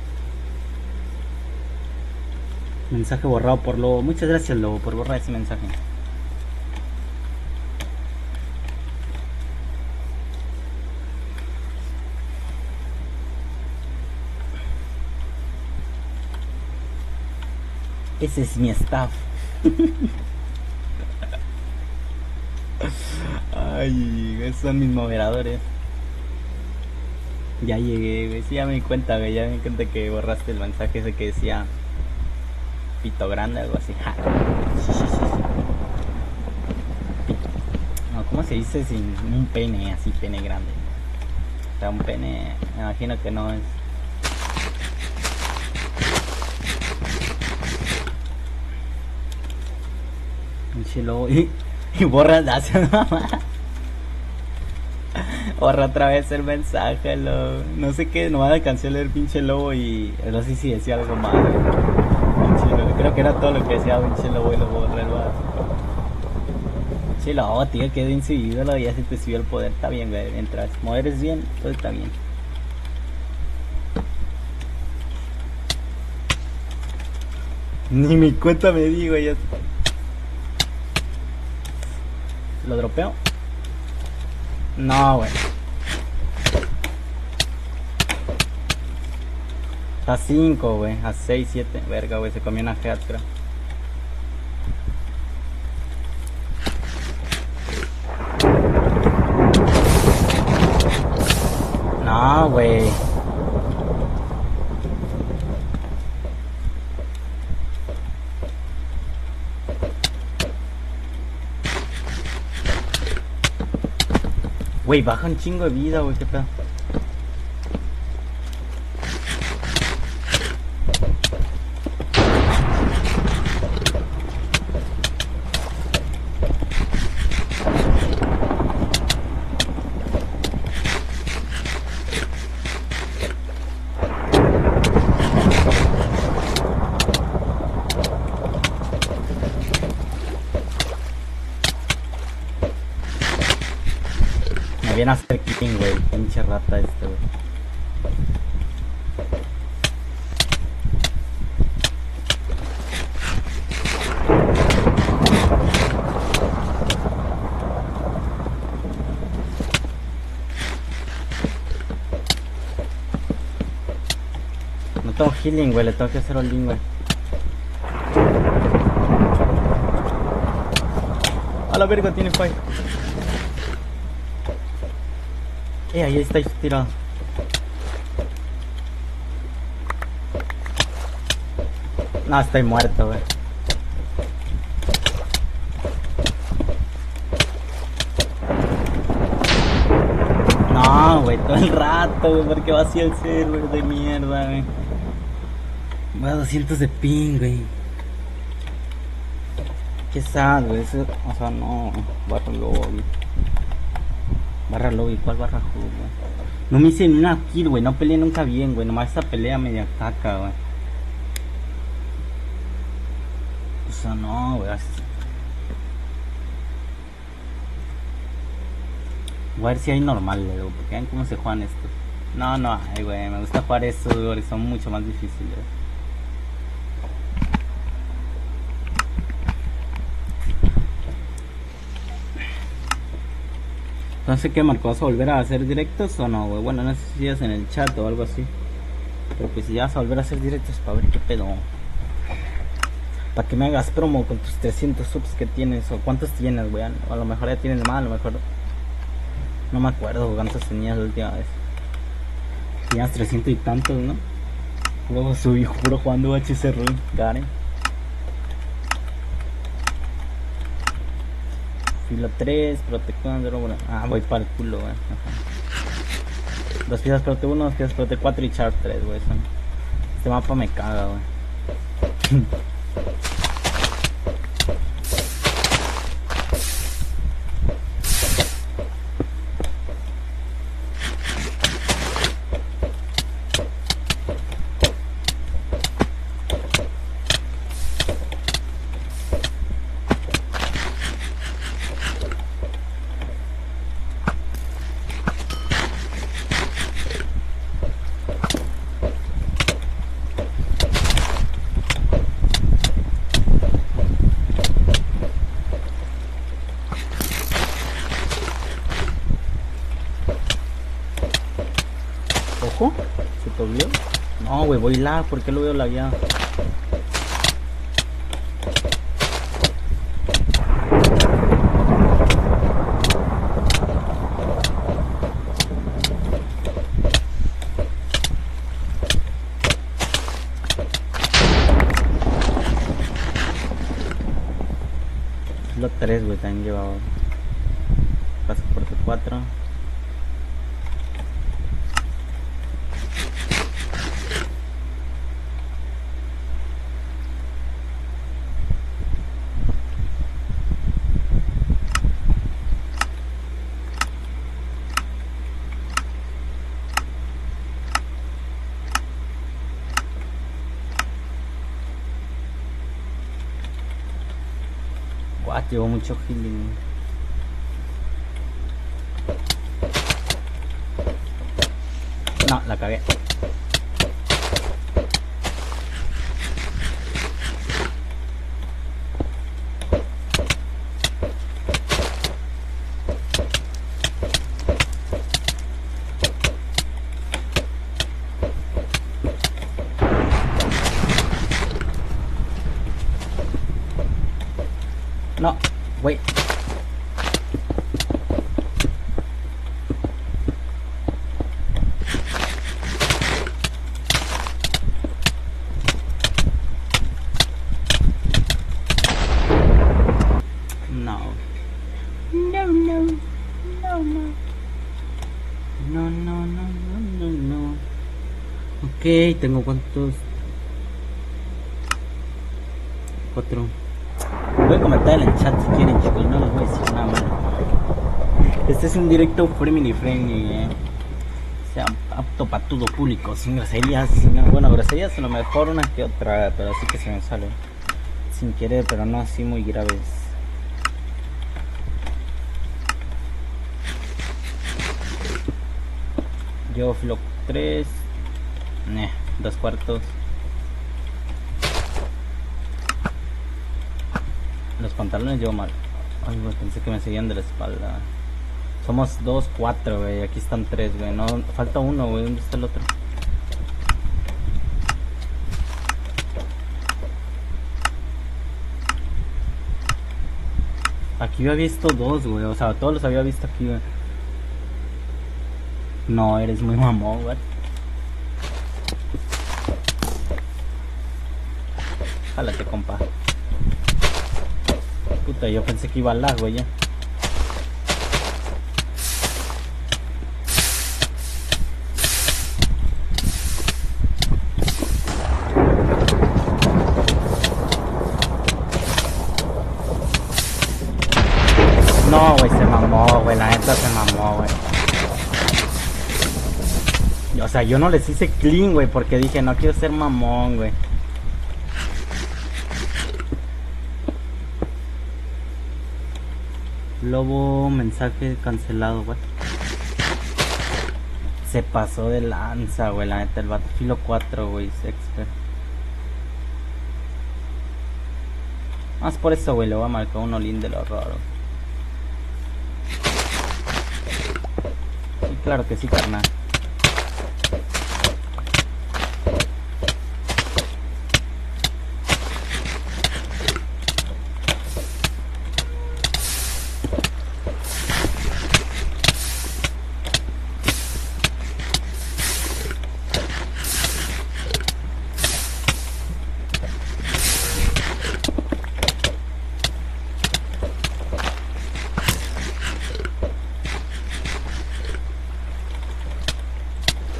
S1: Mensaje borrado por Lobo. Muchas gracias, Lobo, por borrar ese mensaje. Ese es mi staff. Ay, esos son mis moderadores. Ya llegué, güey. Sí, ya me di cuenta, güey. Ya me di cuenta que borraste el mensaje ese que decía pito grande, algo así. Ja. Sí, sí, sí, sí. No, ¿cómo se dice sin un pene, así, pene grande? O sea, un pene, me imagino que no es. Pinche Lobo. Y borra hacia mamá. Borra otra vez el mensaje, Lobo. No sé qué, nomás alcancé a leer pinche Lobo y no sé si decía algo mal. Creo que era todo lo que decía pinche Lobo y lo borré el vaso. Pinche Lobo, tío, quedó incidido, ya se te subió el poder. Está bien, güey, mientras moderes bien, todo está bien. Ni mi cuenta me digo, ya. ¿Lo dropeo? No, güey. Está a 5, güey. A 6, 7. Verga, güey. Se comió una head, creo. No, güey. Güey, baja un chingo de vida, güey. ¿Qué pedo? Viene a hacer killing, güey. Pinche rata este, güey. No tengo healing, güey. Le tengo que hacer all-in, güey. A la verga, tiene fight. Ahí estáis tirado. No, estoy muerto, güey. No, güey, todo el rato, güey, porque vacía el server de mierda, güey. Voy a 200 de ping, güey. Qué sad, güey. O sea, no. Barra lobby. Barra lobby, ¿cuál barra jugo, güey? No me hice ni una kill, güey. No peleé nunca bien, güey. Nomás esta pelea media caca, güey. O sea, no, güey. Voy a ver si hay normales, güey. Porque vean cómo se juegan estos. No, no hay, güey. Me gusta jugar estos, güey. Son mucho más difíciles. Entonces, ¿qué, Marco? ¿Vas a volver a hacer directos o no, güey? Bueno, no sé si es en el chat o algo así. Pero pues si ya vas a volver a hacer directos para ver qué pedo. Para que me hagas promo con tus 300 subs que tienes. O cuántos tienes, güey. A lo mejor ya tienes más, a lo mejor. No me acuerdo cuántos tenías la última vez. Tenías 300 y tantos, ¿no? Luego subí puro jugando HC Run, Garen. Filo 3, Prote 4, bueno. Ah, voy para el culo, güey. Dos piezas Prote 1, dos piezas Prote 4 y Char 3, güey. Este mapa me caga, güey. Ojo, se tobió. No, güey, voy lag, ¿por qué lo veo lagueado? Lo 3, güey, también llevaba. Pasaporte 4. Llevo mucho healing. No, la cagué. No, güey. No. No, no. No, no. No, no, no, no, no, no. Ok, tengo cuántos. 4. Voy a comentar en el chat si quieren, chicos, no les voy a decir nada más. Este es un directo family friendly, sea apto para todo público, sin groserías, bueno, groserías a lo mejor una que otra, pero así que se me sale sin querer, pero no así muy graves. Yo filo 3, 2 cuartos. Los pantalones llevo mal. Ay, güey, pensé que me seguían de la espalda. Somos 2, 4, güey. Aquí están 3, güey. No, falta uno, güey. ¿Dónde está el otro? Aquí yo había visto 2, güey. O sea, todos los había visto aquí, güey. No, eres muy mamón, güey. Jálate, compa. Puta, yo pensé que iba al lag, güey, ya. No, güey, se mamó, güey, la neta se mamó, güey. O sea, yo no les hice clean, güey, porque dije, no quiero ser mamón, güey. Lobo, mensaje cancelado, güey. Se pasó de lanza, güey, la neta, el vato. Filo 4, güey, expert. Más por eso, güey, le voy a marcar un olín del horror. Sí, claro que sí, carnal.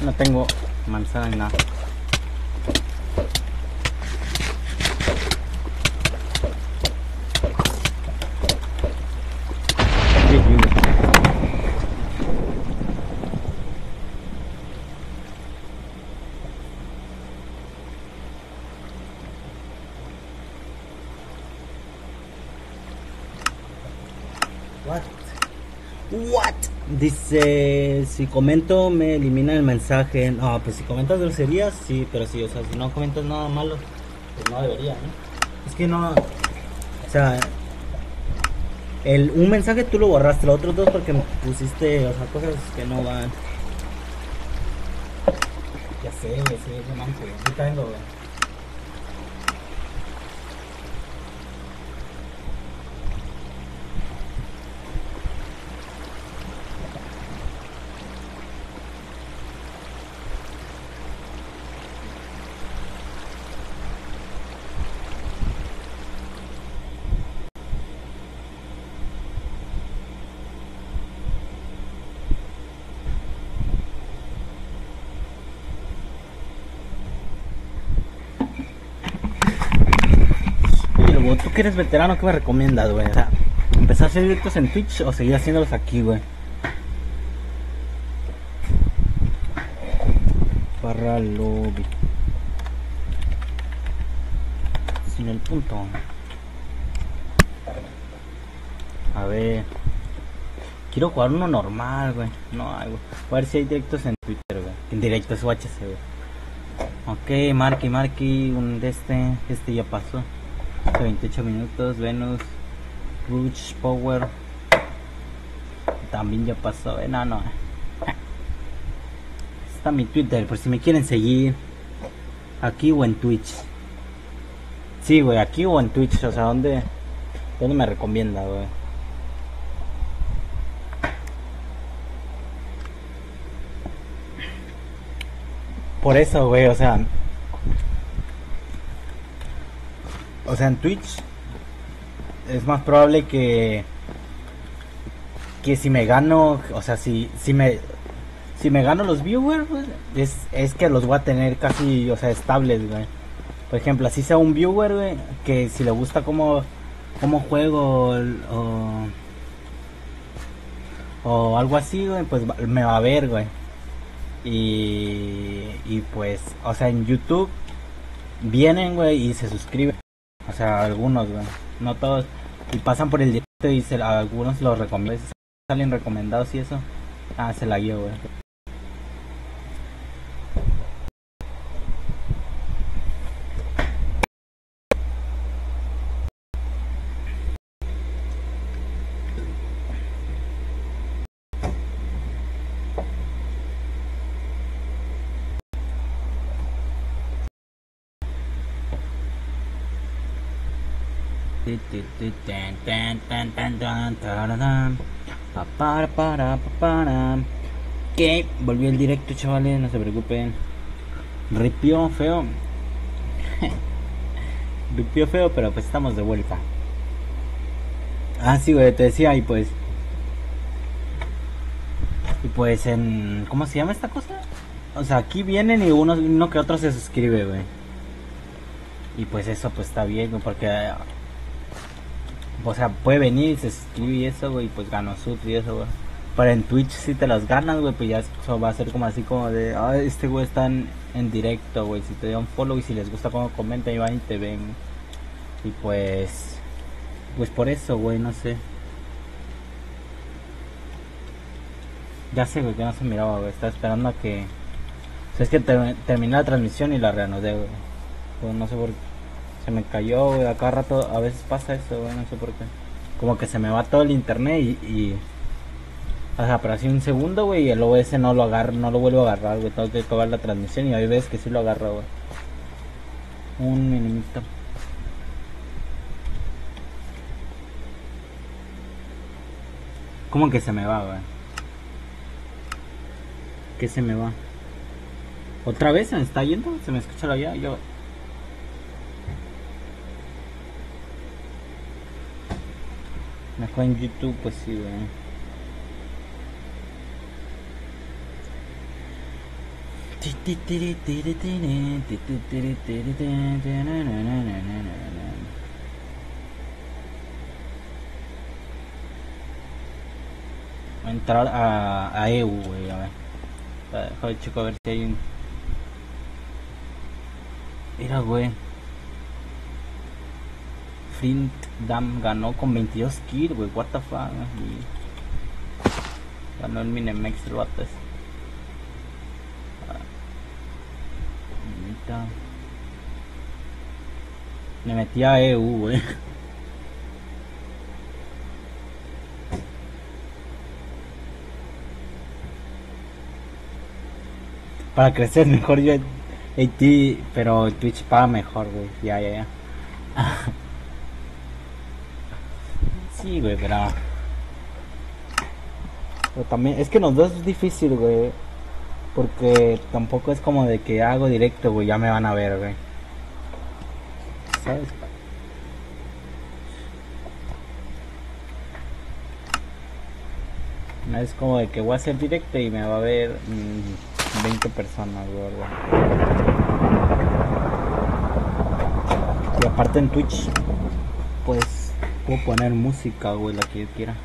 S1: No tengo manzana ni nada. What? Dice, si comento me elimina el mensaje. No, pues si comentas groserías, sí, pero sí, o sea, si no comentas nada malo, pues no debería, ¿no? Es que no, o sea, un mensaje tú lo borraste, los otros dos porque me pusiste, o sea, cosas que no van. Ya sé, güey, sí, no manches, güey. Ahorita vengo, güey. Oye, luego, tú que eres veterano, ¿qué me recomiendas, güey? O sea, ¿empezar a hacer directos en Twitch o seguir haciéndolos aquí, güey? Barra lobby. Sin el punto. A ver. Quiero jugar uno normal, güey. No hay, güey. A ver si hay directos en Twitter, güey. En directos UHC, güey. Ok, Marky, un de este ya pasó. 28 minutos, Venus, Rush, Power. También ya pasó, no. Está mi Twitter, por si me quieren seguir. Aquí o en Twitch. Sí, güey, aquí o en Twitch. O sea, ¿dónde me recomienda, güey? Por eso, güey, o sea, en Twitch es más probable que si me gano, o sea, si me gano los viewers, güey, es que los voy a tener casi, o sea, estables, güey. Por ejemplo, así sea un viewer, güey, que si le gusta cómo juego o algo así, güey, pues me va a ver, güey. Y pues, o sea, en YouTube vienen, güey, y se suscriben. O sea, algunos, güey, no todos. Y pasan por el directo y algunos los recomiendan. Salen recomendados y eso. Ah, se la guío, güey. Que volvió el directo, chavales, no se preocupen. Ripió feo. Ripió feo, pero pues estamos de vuelta. Ah, sí, güey, te decía, y pues en, ¿cómo se llama esta cosa? O sea, aquí vienen y uno que otro se suscribe, güey. Y pues eso pues está bien, güey, porque o sea, puede venir y se suscribe y eso, güey, pues gano subs y eso, güey. Pero en Twitch si te las ganas, güey, pues ya eso va a ser como así como de, este güey está en directo, güey, si te da un follow y si les gusta cómo comentan y van y te ven. Y pues por eso, güey, no sé. Ya sé, güey, que no se miraba, güey, estaba esperando a que... O sea, es que terminé la transmisión y la reanudé, güey. Pues no sé por qué. Se me cayó, güey, a cada rato, a veces pasa eso, güey, no sé por qué. Como que se me va todo el internet y o sea, pero así un segundo, güey, y el OBS no lo vuelvo a agarrar, güey. Tengo que acabar la transmisión y hay veces que sí lo agarro, güey. Un minimito. ¿Cómo que se me va, güey? ¿Qué se me va? ¿Otra vez se me está yendo? ¿Se me escucha la ya? Yo... Mejor en YouTube, pues sí, güey. Entrar a EU, güey, a ver. Joder, chico, a ver si hay un. Mira, güey. Flint Dam ganó con 22 kills, güey. What the fuck. Y ganó el Minemex el vato ese. Me metí a EU, güey. Para crecer mejor yo en ti, pero Twitch paga mejor, güey. Ya. Sí, güey, pero también es que los dos es difícil, güey. Porque tampoco es como de que hago directo, güey, ya me van a ver, güey. ¿Sabes? No es como de que voy a hacer directo y me va a ver 20 personas, güey. Y aparte en Twitch, pues puedo poner música, güey, la que yo quiera.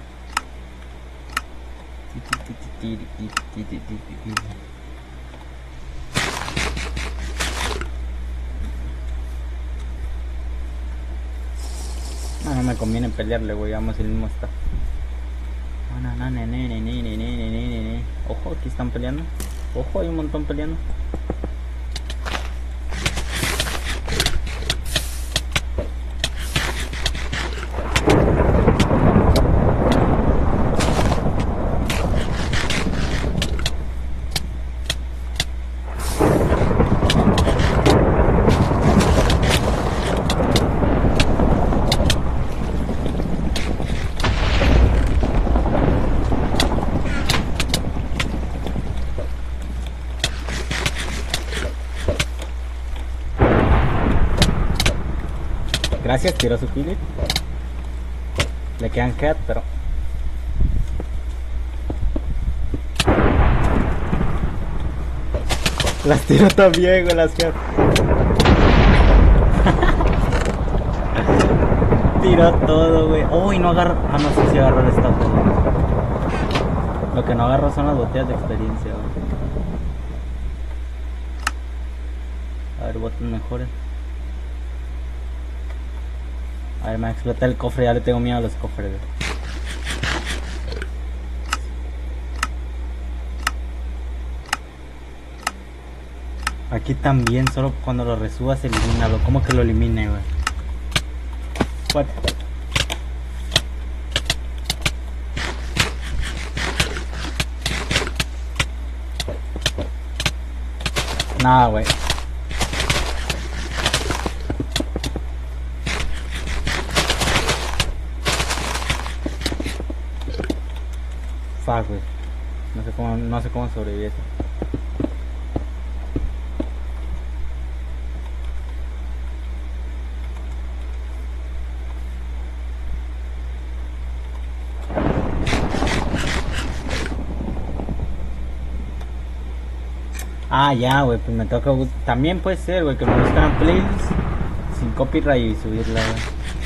S1: No me conviene pelearle, güey, vamos el mismo está. Ojo, aquí están peleando. Ojo, hay un montón peleando. Gracias, tiró su kill. Le quedan head, pero las tiro también, güey, las head. Tiró todo, güey. Uy, no agarró. Ah, no sé si agarró el staff. Lo que no agarró son las botellas de experiencia, güey. A ver, botas mejores. A ver, me va a explotar el cofre, ya le tengo miedo a los cofres, güey. Aquí también, solo cuando lo resubas, elimínalo. ¿Cómo que lo elimine, güey? What? Nada, güey. Fuck, güey. No sé cómo sobrevivir eso. Ah, ya, güey, pues me toca. También puede ser, güey, que me buscan playlists sin copyright y subirla, güey.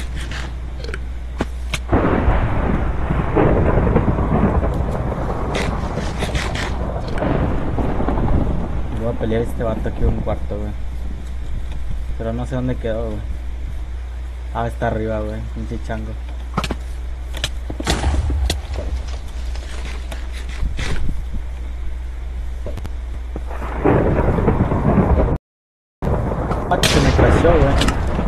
S1: Voy a pelear este vato aquí un cuarto, güey. Pero no sé dónde quedó, güey. Ah, está arriba, güey, pinche chango. Ah, que se me crashó, güey.